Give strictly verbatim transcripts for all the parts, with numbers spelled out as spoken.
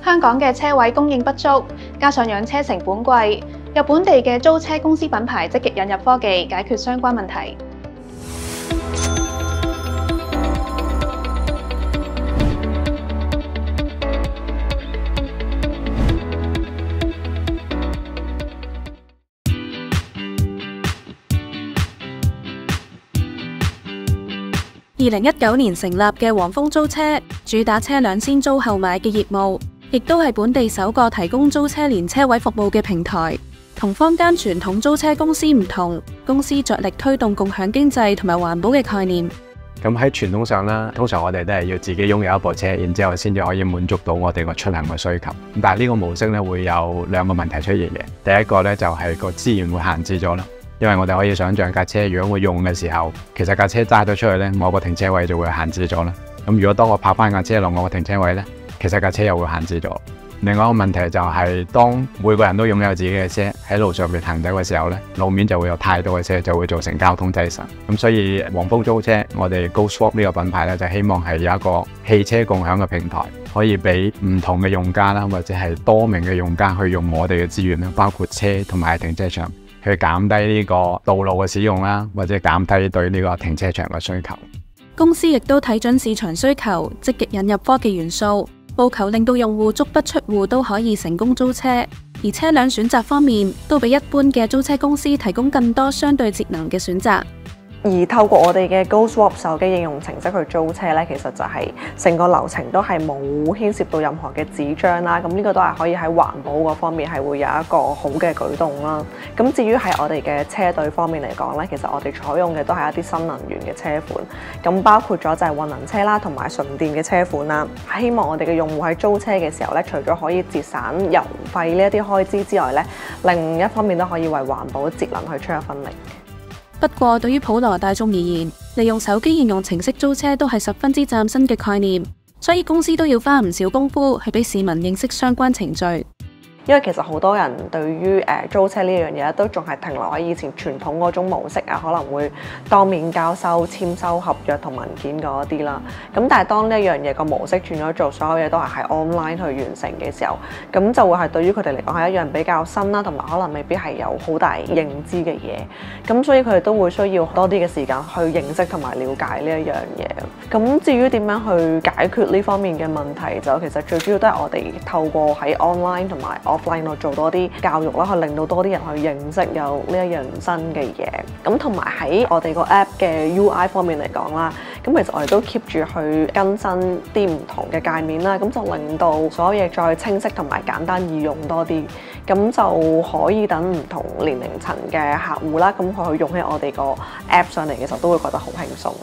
香港嘅車位供應不足，加上養車成本貴，有本地嘅租車公司品牌積極引入科技，解決相關問題。 二零一九年成立嘅黃蜂租車，主打車輛先租後買嘅業務，亦都係本地首個提供租車連車位服務嘅平台。同坊間傳統租車公司唔同，公司着力推動共享經濟同埋環保嘅概念。 咁喺傳統上啦，通常我哋都係要自己擁有一部車，然之後先至可以滿足到我哋個出行嘅需求。但係呢個模式咧會有兩個問題出現嘅。第一個咧就係個資源會限制咗啦。因為我哋可以想象架車如果我用嘅時候，其實架車揸咗出去呢，我個停車位就會限制咗啦。咁如果當我泊翻架車落我個停車位呢，其實架車又會限制咗。另外一個問題就係，當每個人都擁有自己嘅車喺路上面行走嘅時候呢，路面就會有太多嘅車，就會造成交通擠塞。咁所以黃蜂租車，我哋 GoSwap 呢個品牌呢，就希望係有一個汽車共享嘅平台，可以俾唔同嘅用家啦，或者係多名嘅用家去用我哋嘅資源啦，包括車同埋停車場，去減低呢個道路嘅使用啦，或者減低對呢個停車場嘅需求。 公司亦都睇準市場需求，積極引入科技元素，務求令到用戶足不出戶都可以成功租車。而車輛選擇方面，都比一般嘅租車公司提供更多相對節能嘅選擇。 而透過我哋嘅 GoSwap 手機應用程式去租車咧，其實就係成個流程都係冇牽涉到任何嘅紙張啦。咁呢個都係可以喺環保嗰方面係會有一個好嘅舉動啦。咁至於喺我哋嘅車隊方面嚟講咧，其實我哋採用嘅都係一啲新能源嘅車款，咁包括咗就係混能車啦，同埋純電嘅車款啦。希望我哋嘅用戶喺租車嘅時候咧，除咗可以節省油費呢一啲開支之外咧，另一方面都可以為環保節能去出一分力。 不過，對於普羅大眾而言，利用手機應用程式租車都係十分之嶄新嘅概念，所以公司都要花唔少功夫去俾市民認識相關程序。 因為其實好多人對於誒、呃、租車呢樣嘢都仲係停留喺以前傳統嗰種模式啊，可能會當面交收、簽收合約同文件嗰啲啦。咁但係當呢一樣嘢個模式轉咗做，所有嘢都係喺 online 去完成嘅時候，咁就會係對於佢哋嚟講係一樣比較新啦，同埋可能未必係有好大認知嘅嘢。咁所以佢哋都會需要多啲嘅時間去認識同埋了解呢一樣嘢。咁至於點樣去解決呢方面嘅問題，就其實最主要都係我哋透過喺 online 同埋offline 度做多啲教育啦，去令到多啲人去認識有呢一樣新嘅嘢。咁同埋喺我哋個 app 嘅 U I 方面嚟講啦，咁其實我哋都 keep 住去更新啲唔同嘅界面啦，咁就令到所有嘢再清晰同埋簡單易用多啲，咁就可以等唔同年齡層嘅客戶啦，咁佢去用起我哋個 app 上嚟嘅時候，都會覺得好輕鬆。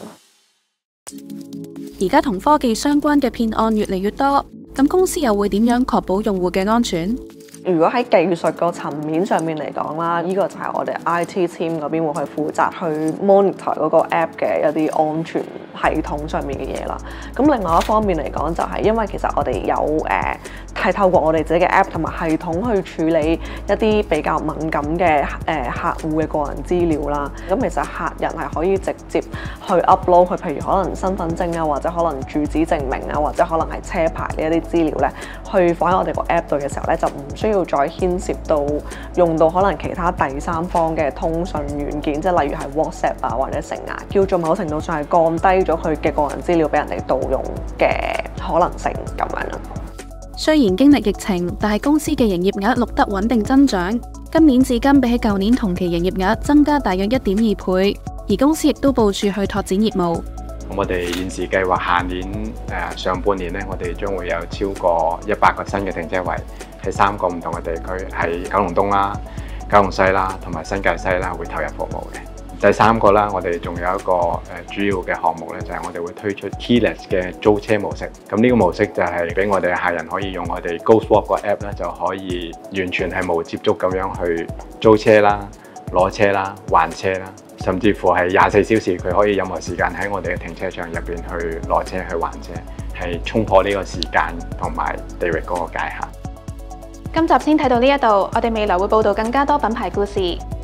而家同科技相關嘅騙案越嚟越多，咁公司又會點樣確保用戶嘅安全？ 如果喺技術個層面上面嚟講啦，呢個就係我哋 I T team 嗰邊會去負責去 monitor 嗰個 app 嘅一啲安全系統上面嘅嘢啦。咁另外一方面嚟講，就係因為其實我哋有誒係、呃、透過我哋自己嘅 app 同埋系統去處理一啲比較敏感嘅誒、呃、客戶嘅個人資料啦。咁其實客人係可以直接去 upload 佢，譬如可能身份證啊，或者可能住址證明啊，或者可能係車牌呢一啲資料咧，去放喺我哋個 app 度嘅時候咧，就唔需要再牽涉到用到可能其他第三方嘅通訊軟件，即係例如係 WhatsApp 啊或者成啊，叫做某程度上係降低咗佢嘅個人資料俾人哋盜用嘅可能性咁樣啦。 雖然經歷疫情，但係公司嘅營業額錄得穩定增長，今年至今比起舊年同期營業額增加大約一點二倍，而公司亦都部署去拓展業務。 咁我哋現時計劃下年誒上半年咧，我哋將會有超過一百個新嘅停車位，喺三個唔同嘅地區，喺九龍東啦、九龍西啦同埋新界西啦會投入服務嘅。第三個啦，我哋仲有一個誒主要嘅項目咧，就係我哋會推出 keyless 嘅租車模式。咁呢個模式就係俾我哋嘅客人可以用我哋 GoSwap 個 app 咧，就可以完全係無接觸咁樣去租車啦、攞車啦、還車啦，甚至乎係廿四小時佢可以任何時間喺我哋嘅停車場入邊去攞車去還車，係衝破呢個時間同埋地域嗰個界限。 今集先睇到呢一度，我哋未來會報導更加多品牌故事。